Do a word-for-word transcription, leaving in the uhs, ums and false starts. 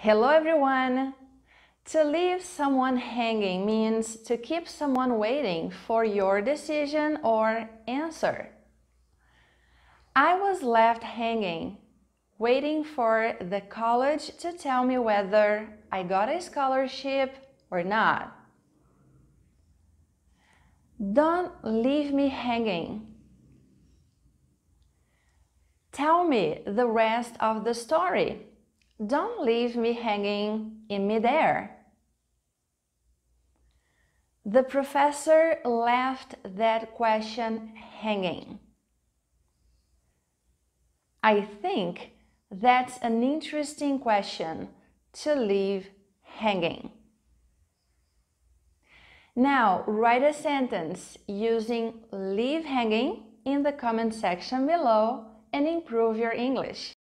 Hello everyone! To leave someone hanging means to keep someone waiting for your decision or answer. I was left hanging, waiting for the college to tell me whether I got a scholarship or not. Don't leave me hanging. Tell me the rest of the story. Don't leave me hanging in midair. The professor left that question hanging. I think that's an interesting question to leave hanging. Now, write a sentence using leave hanging in the comment section below and improve your English.